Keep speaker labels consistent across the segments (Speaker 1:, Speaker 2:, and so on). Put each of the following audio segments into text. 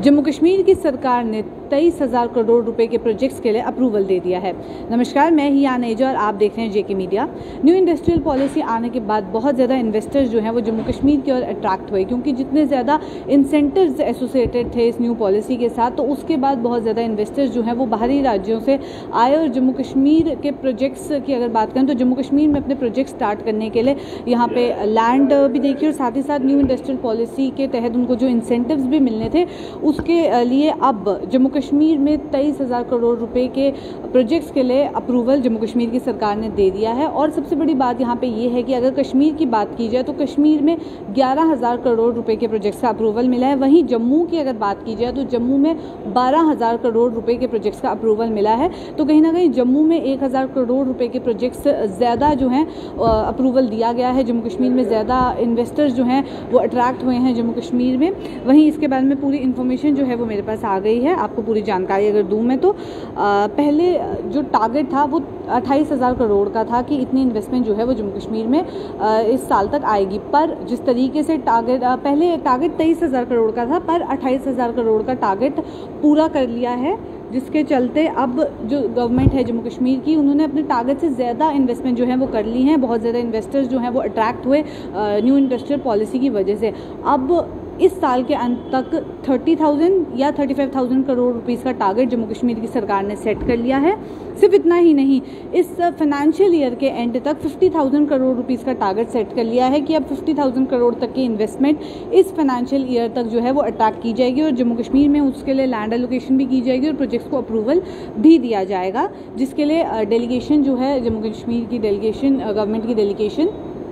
Speaker 1: जम्मू कश्मीर की सरकार ने 23,000 करोड़ रुपए के प्रोजेक्ट्स के लिए अप्रूवल दे दिया है। नमस्कार, मैं ही आनेजा और आप देख रहे हैं JK media. New industrial policy आने के बाद बहुत ज़्यादा इन्वेस्टर्स जो हैं वो जम्मू कश्मीर की ओर अट्रैक्ट हुए, क्योंकि जितने ज़्यादा इंसेंटिव्स एसोसिएटेड थे इस न्यू पॉलिसी के साथ, तो उसके बाद बहुत ज़्यादा इन्वेस्टर्स जो हैं वो बाहरी राज्यों से आए और जम्मू कश्मीर के प्रोजेक्ट्स की अगर बात करें तो जम्मू कश्मीर में अपने प्रोजेक्ट स्टार्ट करने के लिए यहाँ पे लैंड भी देखी और साथ ही साथ न्यू इंडस्ट्रियल पॉलिसी के तहत उनको जो इंसेंटिव्स भी मिलने थे उसके लिए अब जम्मू कश्मीर में 23,000 करोड़ रुपए के प्रोजेक्ट्स के लिए अप्रूवल जम्मू कश्मीर की सरकार ने दे दिया है। और सबसे बड़ी बात यहाँ पे ये है कि अगर कश्मीर की बात की जाए तो कश्मीर में 11,000 करोड़ रुपए के प्रोजेक्ट्स का अप्रूवल मिला है। वहीं जम्मू की अगर बात की जाए तो जम्मू में 12,000 करोड़ रुपए के प्रोजेक्ट्स का अप्रूवल मिला है। तो कहीं ना कहीं जम्मू में 1,000 करोड़ रुपए के प्रोजेक्ट्स ज़्यादा जो हैं अप्रूवल दिया गया है। जम्मू कश्मीर में ज़्यादा इन्वेस्टर्स जो हैं वो अट्रैक्ट हुए हैं जम्मू कश्मीर में। वहीं इसके बारे में पूरी इन्फॉर्मेशन जो है वो मेरे पास आ गई है। आपको पूरी जानकारी अगर दूं मैं तो पहले जो टारगेट था वो 28,000 करोड़ का था कि इतनी इन्वेस्टमेंट जो है वो जम्मू कश्मीर में इस साल तक आएगी। पर जिस तरीके से पहले टारगेट 23,000 करोड़ का था, पर 28,000 करोड़ का टारगेट पूरा कर लिया है, जिसके चलते अब जो गवर्नमेंट है जम्मू कश्मीर की, उन्होंने अपने टारगेट से ज़्यादा इन्वेस्टमेंट जो है वो कर ली हैं। बहुत ज़्यादा इन्वेस्टर्स जो हैं वो अट्रैक्ट हुए न्यू इंडस्ट्रियल पॉलिसी की वजह से। अब इस साल के अंत तक 30,000 या 35,000 करोड़ रुपीस का टारगेट जम्मू कश्मीर की सरकार ने सेट कर लिया है। सिर्फ इतना ही नहीं, इस फाइनेंशियल ईयर के एंड तक 50,000 करोड़ रुपीस का टारगेट सेट कर लिया है कि अब 50,000 करोड़ तक की इन्वेस्टमेंट इस फाइनेंशियल ईयर तक जो है वो अट्रैक्ट की जाएगी और जम्मू कश्मीर में उसके लिए लैंड एलोकेशन भी की जाएगी और प्रोजेक्ट्स को अप्रूवल भी दिया जाएगा, जिसके लिए डेलीगेशन जो है जम्मू कश्मीर की डेलीगेशन, गवर्नमेंट की डेलीगेशन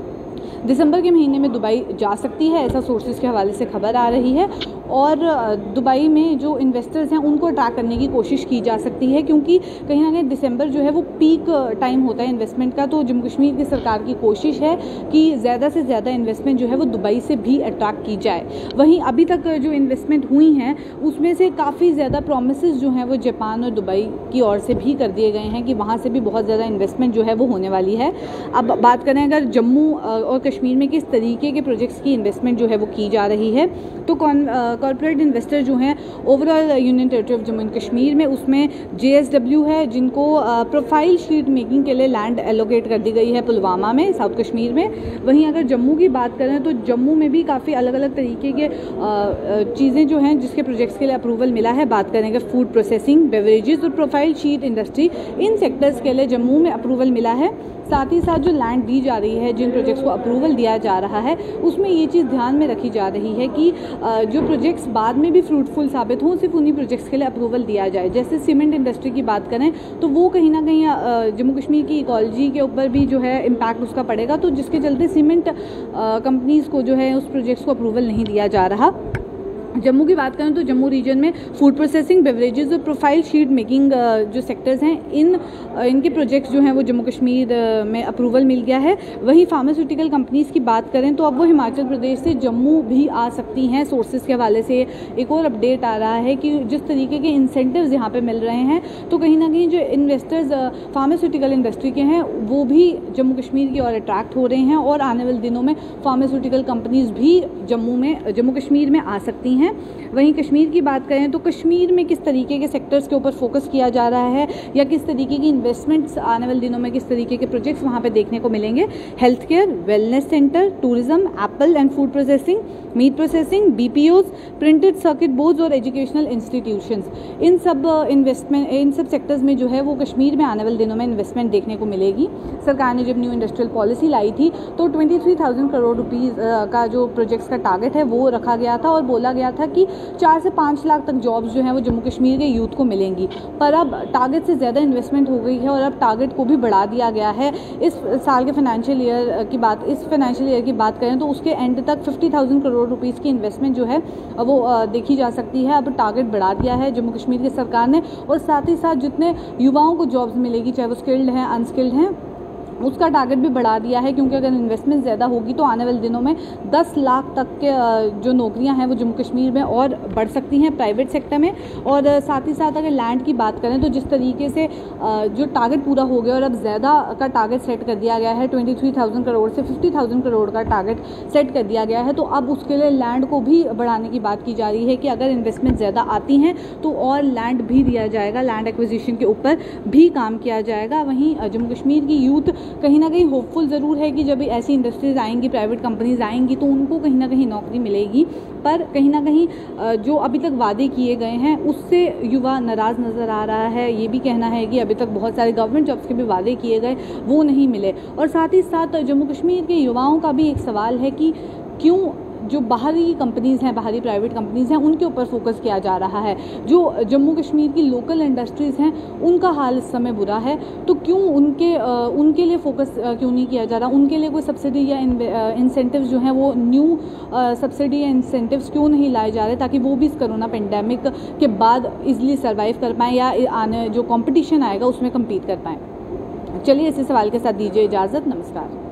Speaker 1: दिसंबर के महीने में दुबई जा सकती है, ऐसा सोर्सेज के हवाले से खबर आ रही है। और दुबई में जो इन्वेस्टर्स हैं उनको अट्रैक्ट करने की कोशिश की जा सकती है, क्योंकि कहीं ना कहीं दिसंबर जो है वो पीक टाइम होता है इन्वेस्टमेंट का। तो जम्मू कश्मीर की सरकार की कोशिश है कि ज़्यादा से ज़्यादा इन्वेस्टमेंट जो है वो दुबई से भी अट्रैक्ट की जाए। वहीं अभी तक जो इन्वेस्टमेंट हुई हैं उसमें से काफ़ी ज़्यादा प्रोमिसेस जो हैं वो जापान और दुबई की ओर से भी कर दिए गए हैं कि वहाँ से भी बहुत ज़्यादा इन्वेस्टमेंट जो है वो होने वाली है। अब बात करें अगर जम्मू और कश्मीर में किस तरीके के प्रोजेक्ट्स की इन्वेस्टमेंट जो है वो की जा रही है, तो कॉर्पोरेट इन्वेस्टर जो हैं overall union territory of Jammu and Kashmir में, उसमें JSW है जिनको प्रोफाइल शीट मेकिंग के लिए लैंड एलोकेट कर दी गई है पुलवामा में, साउथ कश्मीर में। वहीं अगर जम्मू की बात करें तो जम्मू में भी काफ़ी अलग अलग तरीके के चीज़ें जो हैं जिसके प्रोजेक्ट्स के लिए अप्रूवल मिला है। बात करेंगे फूड प्रोसेसिंग, बेवरेजेस और प्रोफाइल शीट इंडस्ट्री, इन सेक्टर्स के लिए जम्मू में अप्रूवल मिला है। साथ ही साथ जो लैंड दी जा रही है, जिन प्रोजेक्ट्स को अप्रूवल दिया जा रहा है, उसमें ये चीज़ ध्यान में रखी जा रही है कि जो प्रोजेक्ट्स बाद में भी फ्रूटफुल साबित हों, सिर्फ उन्हीं प्रोजेक्ट्स के लिए अप्रूवल दिया जाए। जैसे सीमेंट इंडस्ट्री की बात करें तो वो कहीं ना कहीं जम्मू कश्मीर की इकोलॉजी के ऊपर भी जो है इम्पैक्ट उसका पड़ेगा, तो जिसके चलते सीमेंट कंपनीज़ को जो है उस प्रोजेक्ट्स को अप्रूवल नहीं दिया जा रहा। जम्मू की बात करें तो जम्मू रीजन में फूड प्रोसेसिंग, बेवरेजेस और प्रोफाइल शीट मेकिंग जो सेक्टर्स हैं, इनके प्रोजेक्ट्स जो हैं वो जम्मू कश्मीर में अप्रूवल मिल गया है। वहीं फार्मास्यूटिकल कंपनीज़ की बात करें तो अब वो हिमाचल प्रदेश से जम्मू भी आ सकती हैं। सोर्सेज के हवाले से एक और अपडेट आ रहा है कि जिस तरीके के इंसेंटिव्स यहाँ पे मिल रहे हैं, तो कहीं ना कहीं जो इन्वेस्टर्स फार्मास्यूटिकल इंडस्ट्री के हैं वो भी जम्मू कश्मीर की ओर अट्रैक्ट हो रहे हैं और आने वाले दिनों में फार्मास्यूटिकल कंपनीज़ भी जम्मू कश्मीर में आ सकती हैं। वहीं कश्मीर की बात करें तो कश्मीर में किस तरीके के सेक्टर्स के ऊपर फोकस किया जा रहा है या किस तरीके की इन्वेस्टमेंट्स आने वाले दिनों में किस तरीके के प्रोजेक्ट्स वहाँ पे देखने को मिलेंगे। Health care, wellness centre, tourism, apple and food processing, meat processing, BPOs, printed circuit boards और एजुकेशनल इंस्टीट्यूशंस, इन सब सेक्टर्स में जो है वो कश्मीर में आने वाले दिनों में इन्वेस्टमेंट देखने को मिलेगी। सरकार ने जब न्यू इंडस्ट्रियल पॉलिसी लाई थी तो 23,000 करोड़ रुपीज़ का जो प्रोजेक्ट्स का टारगेट है वो रखा गया था और बोला गया था कि 4 से 5 लाख तक जॉब्स जो हैं वो जम्मू कश्मीर के यूथ को मिलेंगी। पर अब टारगेट से ज़्यादा इन्वेस्टमेंट हो गई है और अब टारगेट को भी बढ़ा दिया गया है। इस साल के फाइनेंशियल ईयर की बात करें तो उसके एंड तक 50,000 करोड़ रुपीस की इन्वेस्टमेंट जो है वो देखी जा सकती है। अब टारगेट बढ़ा दिया है जम्मू कश्मीर की सरकार ने और साथ ही साथ जितने युवाओं को जॉब्स मिलेगी, चाहे वो स्किल्ड हैं, अनस्किल्ड हैं, उसका टारगेट भी बढ़ा दिया है, क्योंकि अगर इन्वेस्टमेंट ज़्यादा होगी तो आने वाले दिनों में 10 लाख तक के जो नौकरियां हैं वो जम्मू कश्मीर में और बढ़ सकती हैं प्राइवेट सेक्टर में। और साथ ही साथ अगर लैंड की बात करें तो जिस तरीके से जो टारगेट पूरा हो गया और अब ज़्यादा का टारगेट सेट कर दिया गया है, 23,000 करोड़ से 50,000 करोड़ का टारगेट सेट कर दिया गया है, तो अब उसके लिए लैंड को भी बढ़ाने की बात की जा रही है कि अगर इन्वेस्टमेंट ज़्यादा आती हैं तो और लैंड भी दिया जाएगा, लैंड एक्विजिशन के ऊपर भी काम किया जाएगा। वहीं जम्मू कश्मीर की यूथ कहीं ना कहीं होपफुल ज़रूर है कि जब ऐसी इंडस्ट्रीज़ आएंगी, प्राइवेट कंपनीज आएंगी तो उनको कहीं ना कहीं नौकरी मिलेगी, पर कहीं ना कहीं जो अभी तक वादे किए गए हैं उससे युवा नाराज़ नज़र आ रहा है। ये भी कहना है कि अभी तक बहुत सारे गवर्नमेंट जॉब्स के भी वादे किए गए वो नहीं मिले। और साथ ही साथ जम्मू कश्मीर के युवाओं का भी एक सवाल है कि क्यों जो बाहरी कंपनीज़ हैं, बाहरी प्राइवेट कंपनीज़ हैं, उनके ऊपर फोकस किया जा रहा है। जो जम्मू कश्मीर की लोकल इंडस्ट्रीज़ हैं उनका हाल इस समय बुरा है, तो क्यों उनके लिए फोकस क्यों नहीं किया जा रहा, उनके लिए कोई सब्सिडी या इंसेंटिव्स जो हैं वो न्यू सब्सिडी या इंसेंटिव्स क्यों नहीं लाए जा रहे, ताकि वो भी इस कोरोना पेंडेमिक के बाद ईजिली सर्वाइव कर पाएँ या आने जो कॉम्पिटिशन आएगा उसमें कम्पीट कर पाएँ। चलिए इसी सवाल के साथ दीजिए इजाज़त। नमस्कार।